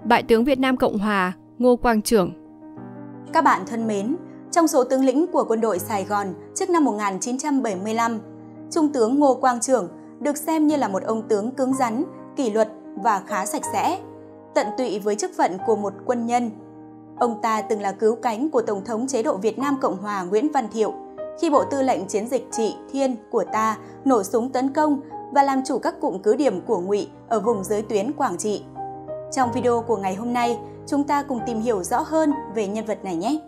Bại tướng Việt Nam Cộng Hòa Ngô Quang Trưởng. Các bạn thân mến, trong số tướng lĩnh của quân đội Sài Gòn trước năm 1975, Trung tướng Ngô Quang Trưởng được xem như là một ông tướng cứng rắn, kỷ luật và khá sạch sẽ, tận tụy với chức phận của một quân nhân. Ông ta từng là cứu cánh của Tổng thống chế độ Việt Nam Cộng Hòa Nguyễn Văn Thiệu khi Bộ Tư lệnh Chiến dịch Trị Thiên của ta nổ súng tấn công và làm chủ các cụm cứ điểm của Ngụy ở vùng giới tuyến Quảng Trị. Trong video của ngày hôm nay, chúng ta cùng tìm hiểu rõ hơn về nhân vật này nhé!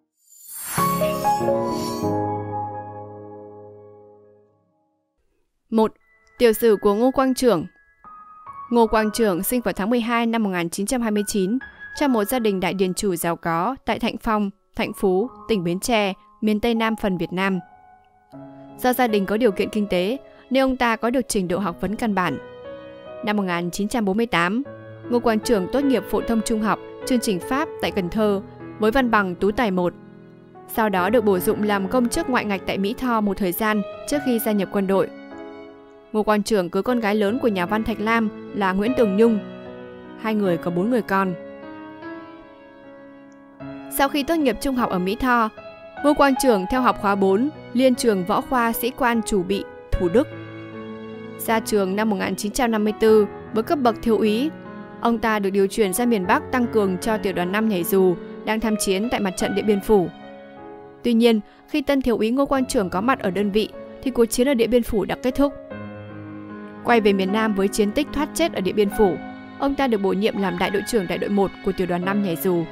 Một. Tiểu sử của Ngô Quang Trưởng. Ngô Quang Trưởng sinh vào tháng 12 năm 1929 trong một gia đình đại điền chủ giàu có tại Thạnh Phong, Thạnh Phú, tỉnh Bến Tre, miền Tây Nam phần Việt Nam. Do gia đình có điều kiện kinh tế nên ông ta có được trình độ học vấn căn bản. Năm 1948, Ngô Quang Trưởng tốt nghiệp phổ thông trung học chương trình Pháp tại Cần Thơ với văn bằng tú tài 1. Sau đó được bổ dụng làm công chức ngoại ngạch tại Mỹ Tho một thời gian trước khi gia nhập quân đội. Ngô Quang Trưởng cưới con gái lớn của nhà văn Thạch Lam là Nguyễn Tường Nhung. Hai người có 4 người con. Sau khi tốt nghiệp trung học ở Mỹ Tho, Ngô Quang Trưởng theo học khóa 4 Liên trường Võ khoa Sĩ quan Chủ bị Thủ Đức. Ra trường năm 1954 với cấp bậc thiếu úy, ông ta được điều chuyển ra miền Bắc tăng cường cho tiểu đoàn 5 nhảy dù đang tham chiến tại mặt trận Điện Biên Phủ. Tuy nhiên, khi tân thiếu úy Ngô Quang Trưởng có mặt ở đơn vị thì cuộc chiến ở Điện Biên Phủ đã kết thúc. Quay về miền Nam với chiến tích thoát chết ở Điện Biên Phủ, ông ta được bổ nhiệm làm đại đội trưởng đại đội 1 của tiểu đoàn 5 nhảy dù.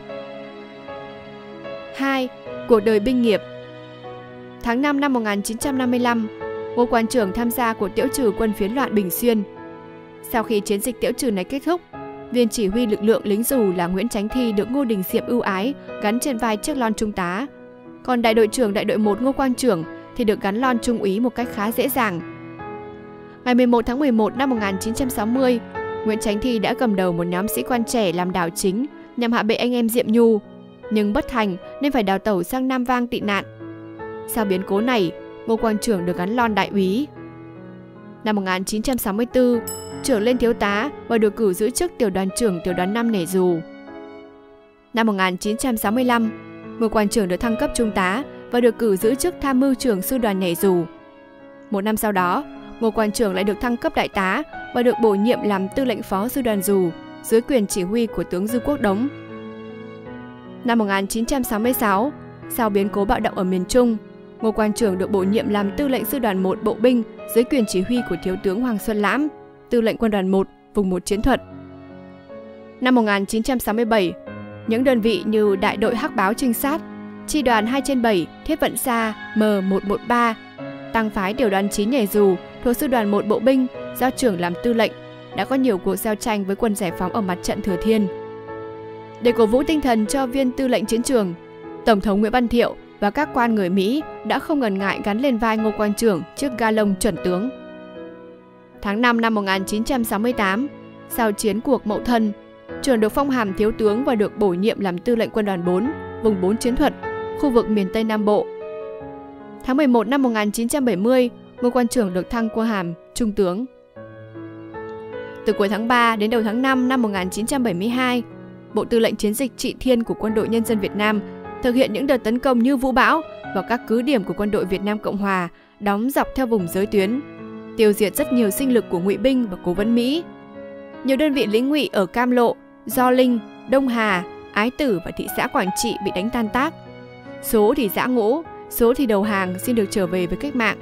2. Cuộc đời binh nghiệp. Tháng 5 năm 1955, Ngô Quang Trưởng tham gia cuộc tiễu trừ quân phiến loạn Bình Xuyên. Sau khi chiến dịch tiễu trừ này kết thúc, viên chỉ huy lực lượng lính dù là Nguyễn Chánh Thi được Ngô Đình Diệm ưu ái gắn trên vai chiếc lon trung tá. Còn đại đội trưởng đại đội 1 Ngô Quang Trưởng thì được gắn lon trung úy một cách khá dễ dàng. Ngày 11 tháng 11 năm 1960, Nguyễn Chánh Thi đã cầm đầu một nhóm sĩ quan trẻ làm đảo chính nhằm hạ bệ anh em Diệm Nhu, nhưng bất thành nên phải đào tẩu sang Nam Vang tị nạn. Sau biến cố này, Ngô Quang Trưởng được gắn lon đại úy. Năm 1964, trưởng lên thiếu tá và được cử giữ chức tiểu đoàn trưởng tiểu đoàn 5 nhảy dù. Năm 1965, Ngô Quang Trưởng được thăng cấp trung tá và được cử giữ chức tham mưu trưởng sư đoàn nhảy dù. Một năm sau đó, Ngô Quang Trưởng lại được thăng cấp đại tá và được bổ nhiệm làm tư lệnh phó sư đoàn dù dưới quyền chỉ huy của tướng Dư Quốc Đống. Năm 1966, sau biến cố bạo động ở miền Trung, Ngô Quang Trưởng được bổ nhiệm làm tư lệnh sư đoàn 1 bộ binh dưới quyền chỉ huy của thiếu tướng Hoàng Xuân Lãm, tư lệnh quân đoàn 1, vùng 1 chiến thuật. Năm 1967, những đơn vị như đại đội Hắc Báo trinh sát, chi đoàn 2/7 Thiết Vận Sa M113, tăng phái tiểu đoàn 9 nhảy dù thuộc sư đoàn 1 bộ binh do trưởng làm tư lệnh đã có nhiều cuộc giao tranh với quân giải phóng ở mặt trận Thừa Thiên. Để cổ vũ tinh thần cho viên tư lệnh chiến trường, Tổng thống Nguyễn Văn Thiệu và các quan người Mỹ đã không ngần ngại gắn lên vai Ngô Quang Trưởng chiếc ga lông chuẩn tướng. Tháng 5 năm 1968, sau chiến cuộc Mậu Thân, trưởng được phong hàm thiếu tướng và được bổ nhiệm làm tư lệnh quân đoàn 4, vùng 4 chiến thuật, khu vực miền Tây Nam Bộ. Tháng 11 năm 1970, Ngô Quang Trưởng được thăng qua hàm trung tướng. Từ cuối tháng 3 đến đầu tháng 5 năm 1972, Bộ Tư lệnh Chiến dịch Trị Thiên của Quân đội Nhân dân Việt Nam thực hiện những đợt tấn công như vũ bão vào các cứ điểm của quân đội Việt Nam Cộng Hòa đóng dọc theo vùng giới tuyến, tiêu diệt rất nhiều sinh lực của Ngụy binh và cố vấn Mỹ. Nhiều đơn vị lính Ngụy ở Cam Lộ, Gio Linh, Đông Hà, Ái Tử và thị xã Quảng Trị bị đánh tan tác. Số thì giã ngũ, số thì đầu hàng xin được trở về với cách mạng.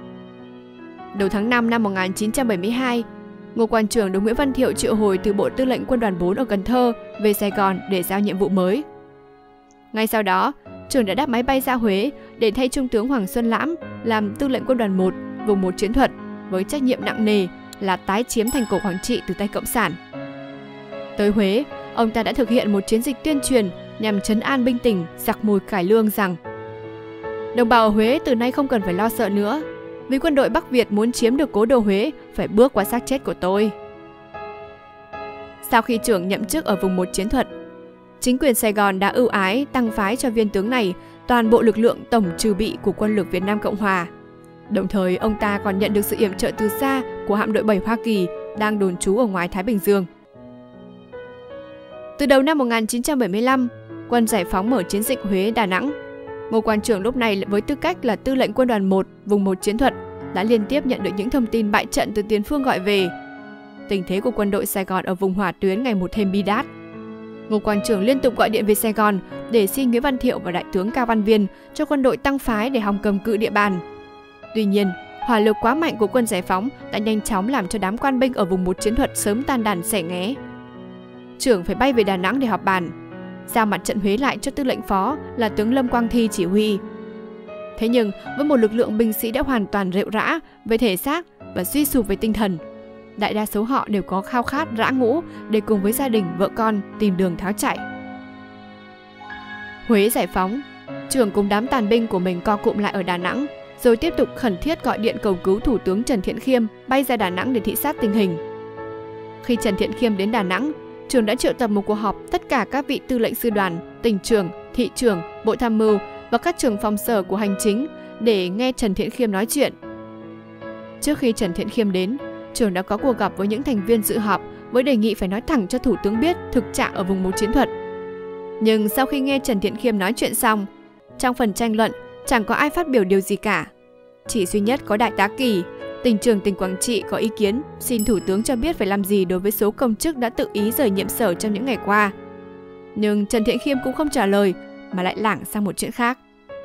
Đầu tháng 5 năm 1972, Ngô Quang Trưởng được Nguyễn Văn Thiệu triệu hồi từ Bộ Tư lệnh Quân đoàn 4 ở Cần Thơ về Sài Gòn để giao nhiệm vụ mới. Ngay sau đó, trưởng đã đáp máy bay ra Huế để thay Trung tướng Hoàng Xuân Lãm làm tư lệnh Quân đoàn 1, vùng 1 chiến thuật với trách nhiệm nặng nề là tái chiếm thành cổ Quảng Trị từ tay Cộng sản. Tới Huế, ông ta đã thực hiện một chiến dịch tuyên truyền nhằm trấn an binh tỉnh giặc mùi cải lương rằng đồng bào ở Huế từ nay không cần phải lo sợ nữa, vì quân đội Bắc Việt muốn chiếm được cố đô Huế phải bước qua xác chết của tôi. Sau khi trưởng nhậm chức ở vùng 1 chiến thuật, chính quyền Sài Gòn đã ưu ái tăng phái cho viên tướng này toàn bộ lực lượng tổng trừ bị của quân lực Việt Nam Cộng Hòa. Đồng thời, ông ta còn nhận được sự yểm trợ từ xa của hạm đội 7 Hoa Kỳ đang đồn trú ở ngoài Thái Bình Dương. Từ đầu năm 1975, quân giải phóng mở chiến dịch Huế Đà Nẵng. Ngô Quang Trường lúc này với tư cách là tư lệnh quân đoàn 1 vùng 1 chiến thuật đã liên tiếp nhận được những thông tin bại trận từ tiền phương gọi về. Tình thế của quân đội Sài Gòn ở vùng hỏa tuyến ngày một thêm bi đát. Ngô Quang Trường liên tục gọi điện về Sài Gòn để xin Nguyễn Văn Thiệu và Đại tướng Cao Văn Viên cho quân đội tăng phái để hòng cầm cự địa bàn. Tuy nhiên, hỏa lực quá mạnh của quân giải phóng đã nhanh chóng làm cho đám quan binh ở vùng 1 chiến thuật sớm tan đàn xẻ nghé. Trưởng phải bay về Đà Nẵng để họp bàn, giao mặt trận Huế lại cho tư lệnh phó là tướng Lâm Quang Thi chỉ huy. Thế nhưng, với một lực lượng binh sĩ đã hoàn toàn rệu rã về thể xác và suy sụp về tinh thần, đại đa số họ đều có khao khát rã ngũ để cùng với gia đình, vợ con tìm đường tháo chạy. Huế giải phóng, Trường cùng đám tàn binh của mình co cụm lại ở Đà Nẵng, rồi tiếp tục khẩn thiết gọi điện cầu cứu Thủ tướng Trần Thiện Khiêm bay ra Đà Nẵng để thị sát tình hình. Khi Trần Thiện Khiêm đến Đà Nẵng, Trường đã triệu tập một cuộc họp tất cả các vị tư lệnh sư đoàn, tỉnh trưởng, thị trưởng, bộ tham mưu và các trưởng phòng sở của hành chính để nghe Trần Thiện Khiêm nói chuyện. Trước khi Trần Thiện Khiêm đến, Trường đã có cuộc gặp với những thành viên dự họp với đề nghị phải nói thẳng cho Thủ tướng biết thực trạng ở vùng 1 chiến thuật. Nhưng sau khi nghe Trần Thiện Khiêm nói chuyện xong, trong phần tranh luận chẳng có ai phát biểu điều gì cả. Chỉ duy nhất có Đại tá Kỳ, tỉnh trưởng tỉnh Quảng Trị có ý kiến xin Thủ tướng cho biết phải làm gì đối với số công chức đã tự ý rời nhiệm sở trong những ngày qua. Nhưng Trần Thiện Khiêm cũng không trả lời mà lại lảng sang một chuyện khác.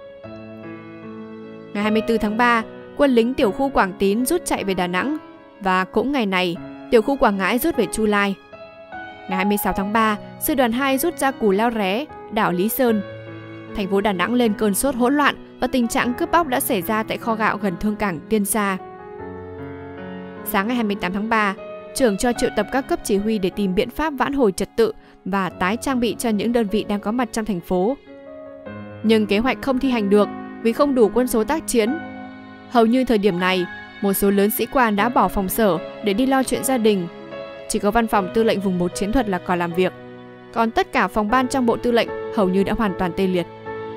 Ngày 24 tháng 3, quân lính tiểu khu Quảng Tín rút chạy về Đà Nẵng và cũng ngày này, tiểu khu Quảng Ngãi rút về Chu Lai. Ngày 26 tháng 3, sư đoàn 2 rút ra Cù Lao Ré, đảo Lý Sơn. Thành phố Đà Nẵng lên cơn sốt hỗn loạn và tình trạng cướp bóc đã xảy ra tại kho gạo gần thương cảng Tiên Sa. Sáng ngày 28 tháng 3, Trưởng cho triệu tập các cấp chỉ huy để tìm biện pháp vãn hồi trật tự và tái trang bị cho những đơn vị đang có mặt trong thành phố. Nhưng kế hoạch không thi hành được vì không đủ quân số tác chiến. Hầu như thời điểm này, một số lớn sĩ quan đã bỏ phòng sở để đi lo chuyện gia đình. Chỉ có văn phòng tư lệnh vùng 1 chiến thuật là còn làm việc. Còn tất cả phòng ban trong bộ tư lệnh hầu như đã hoàn toàn tê liệt.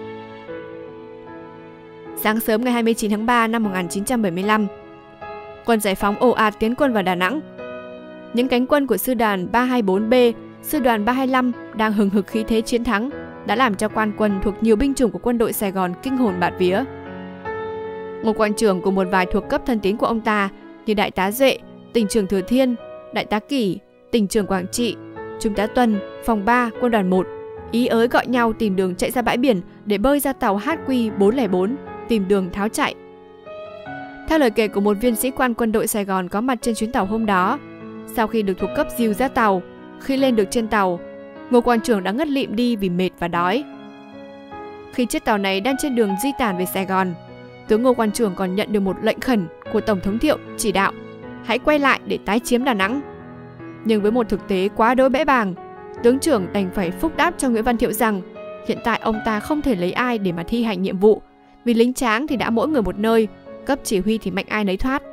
Sáng sớm ngày 29 tháng 3 năm 1975, quân giải phóng ồ ạt tiến quân vào Đà Nẵng. Những cánh quân của sư đoàn 324B, sư đoàn 325 đang hừng hực khí thế chiến thắng đã làm cho quan quân thuộc nhiều binh chủng của quân đội Sài Gòn kinh hồn bạt vía. Ngô Quang Trường cùng một vài thuộc cấp thân tín của ông ta như Đại tá Duệ, tỉnh trưởng Thừa Thiên, Đại tá Kỷ, tỉnh trưởng Quảng Trị, Trung tá Tuân, phòng 3, quân đoàn 1, ý ới gọi nhau tìm đường chạy ra bãi biển để bơi ra tàu HQ404, tìm đường tháo chạy. Theo lời kể của một viên sĩ quan quân đội Sài Gòn có mặt trên chuyến tàu hôm đó, sau khi được thuộc cấp dìu ra tàu, khi lên được trên tàu, Ngô Quang Trường đã ngất lịm đi vì mệt và đói. Khi chiếc tàu này đang trên đường di tản về Sài Gòn, tướng Ngô Quang Trường còn nhận được một lệnh khẩn của Tổng thống Thiệu chỉ đạo hãy quay lại để tái chiếm Đà Nẵng. Nhưng với một thực tế quá đỗi bẽ bàng, tướng trưởng đành phải phúc đáp cho Nguyễn Văn Thiệu rằng hiện tại ông ta không thể lấy ai để mà thi hành nhiệm vụ, vì lính tráng thì đã mỗi người một nơi, cấp chỉ huy thì mạnh ai nấy thoát.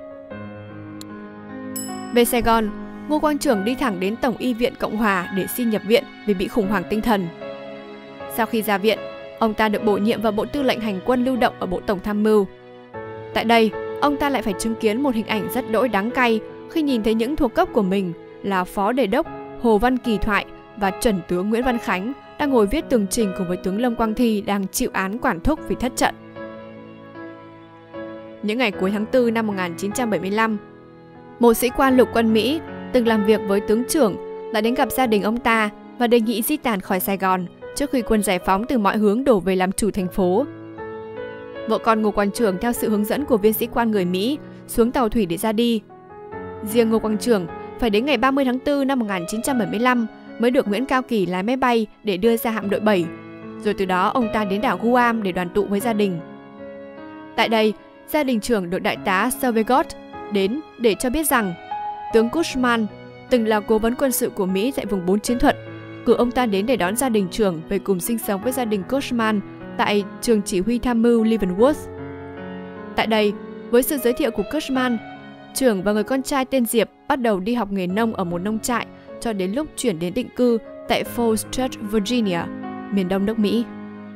Về Sài Gòn, Ngô Quang Trường đi thẳng đến Tổng y viện Cộng Hòa để xin nhập viện vì bị khủng hoảng tinh thần. Sau khi ra viện, ông ta được bổ nhiệm vào Bộ Tư lệnh Hành quân lưu động ở Bộ Tổng tham mưu. Tại đây, ông ta lại phải chứng kiến một hình ảnh rất đỗi đắng cay khi nhìn thấy những thuộc cấp của mình là Phó Đề đốc Hồ Văn Kỳ Thoại và Chuẩn tướng Nguyễn Văn Khánh đang ngồi viết tường trình cùng với tướng Lâm Quang Thi đang chịu án quản thúc vì thất trận. Những ngày cuối tháng 4 năm 1975, một sĩ quan lục quân Mỹ từng làm việc với tướng trưởng đã đến gặp gia đình ông ta và đề nghị di tản khỏi Sài Gòn trước khi quân giải phóng từ mọi hướng đổ về làm chủ thành phố. Vợ con Ngô Quang Trường theo sự hướng dẫn của viên sĩ quan người Mỹ xuống tàu thủy để ra đi. Riêng Ngô Quang Trường phải đến ngày 30 tháng 4 năm 1975 mới được Nguyễn Cao Kỳ lái máy bay để đưa ra hạm đội 7, rồi từ đó ông ta đến đảo Guam để đoàn tụ với gia đình. Tại đây, gia đình trưởng được Đại tá Servegot đến để cho biết rằng tướng Cushman, từng là cố vấn quân sự của Mỹ tại vùng 4 chiến thuật, cử ông ta đến để đón gia đình trưởng về cùng sinh sống với gia đình Cushman tại trường chỉ huy tham mưu Leavenworth. Tại đây, với sự giới thiệu của Cushman, trưởng và người con trai tên Diệp bắt đầu đi học nghề nông ở một nông trại cho đến lúc chuyển đến định cư tại Falls Church, Virginia, miền đông nước Mỹ.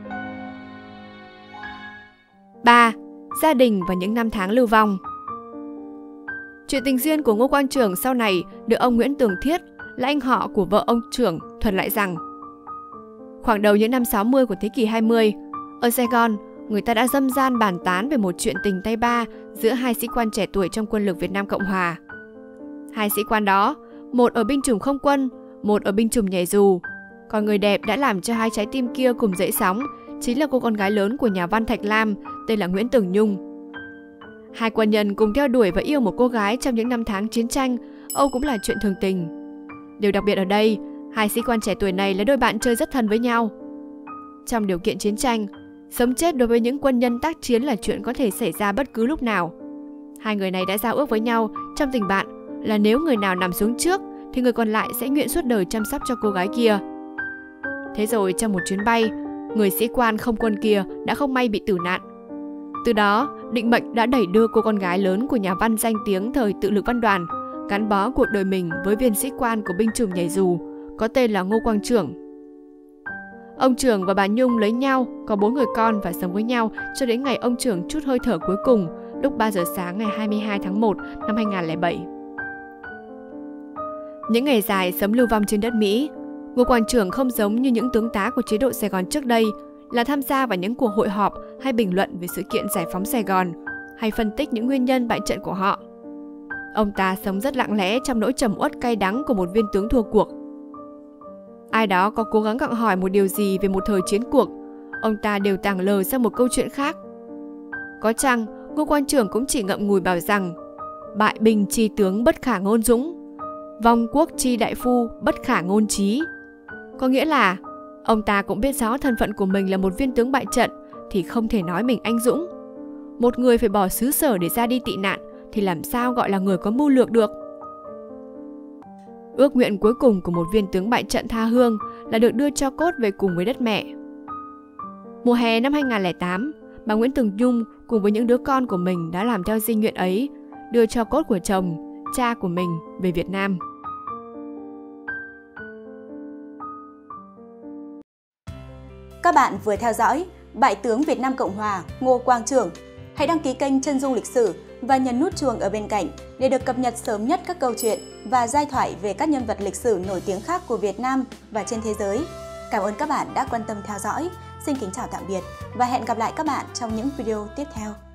3. Gia đình và những năm tháng lưu vong. Chuyện tình duyên của Ngô Quang Trường sau này được ông Nguyễn Tường Thiết là anh họ của vợ ông trưởng, thuật lại rằng khoảng đầu những năm 60 của thế kỷ 20, ở Sài Gòn, người ta đã dâm gian bàn tán về một chuyện tình tay ba giữa hai sĩ quan trẻ tuổi trong quân lực Việt Nam Cộng Hòa. Hai sĩ quan đó, một ở binh chủng không quân, một ở binh chủng nhảy dù. Còn người đẹp đã làm cho hai trái tim kia cùng dậy sóng chính là cô con gái lớn của nhà văn Thạch Lam, tên là Nguyễn Tường Nhung. Hai quân nhân cùng theo đuổi và yêu một cô gái trong những năm tháng chiến tranh, Âu cũng là chuyện thường tình. Điều đặc biệt ở đây, hai sĩ quan trẻ tuổi này là đôi bạn chơi rất thân với nhau. Trong điều kiện chiến tranh, sống chết đối với những quân nhân tác chiến là chuyện có thể xảy ra bất cứ lúc nào. Hai người này đã giao ước với nhau trong tình bạn là nếu người nào nằm xuống trước thì người còn lại sẽ nguyện suốt đời chăm sóc cho cô gái kia. Thế rồi trong một chuyến bay, người sĩ quan không quân kia đã không may bị tử nạn. Từ đó, định mệnh đã đẩy đưa cô con gái lớn của nhà văn danh tiếng thời Tự Lực Văn Đoàn gắn bó cuộc đời mình với viên sĩ quan của binh chủng nhảy dù có tên là Ngô Quang Trưởng. Ông Trưởng và bà Nhung lấy nhau, có 4 người con và sống với nhau cho đến ngày ông Trưởng trút hơi thở cuối cùng lúc 3 giờ sáng ngày 22 tháng 1 năm 2007. Những ngày dài sống lưu vong trên đất Mỹ, Ngô Quang Trưởng không giống như những tướng tá của chế độ Sài Gòn trước đây là tham gia vào những cuộc hội họp hay bình luận về sự kiện giải phóng Sài Gòn hay phân tích những nguyên nhân bại trận của họ. Ông ta sống rất lặng lẽ trong nỗi trầm uất cay đắng của một viên tướng thua cuộc. Ai đó có cố gắng gặng hỏi một điều gì về một thời chiến cuộc, ông ta đều tàng lờ sang một câu chuyện khác. Có chăng Ngô Quang Trưởng cũng chỉ ngậm ngùi bảo rằng bại binh chi tướng bất khả ngôn dũng, vong quốc chi đại phu bất khả ngôn trí. Có nghĩa là ông ta cũng biết rõ thân phận của mình là một viên tướng bại trận thì không thể nói mình anh dũng. Một người phải bỏ xứ sở để ra đi tị nạn thì làm sao gọi là người có mưu lược được. Ước nguyện cuối cùng của một viên tướng bại trận tha hương là được đưa tro cốt về cùng với đất mẹ. Mùa hè năm 2008, bà Nguyễn Tường Nhung cùng với những đứa con của mình đã làm theo di nguyện ấy, đưa tro cốt của chồng, cha của mình về Việt Nam. Các bạn vừa theo dõi Bại tướng Việt Nam Cộng Hòa Ngô Quang Trưởng. Hãy đăng ký kênh Chân Dung Lịch Sử và nhấn nút chuông ở bên cạnh để được cập nhật sớm nhất các câu chuyện và giai thoại về các nhân vật lịch sử nổi tiếng khác của Việt Nam và trên thế giới. Cảm ơn các bạn đã quan tâm theo dõi. Xin kính chào tạm biệt và hẹn gặp lại các bạn trong những video tiếp theo.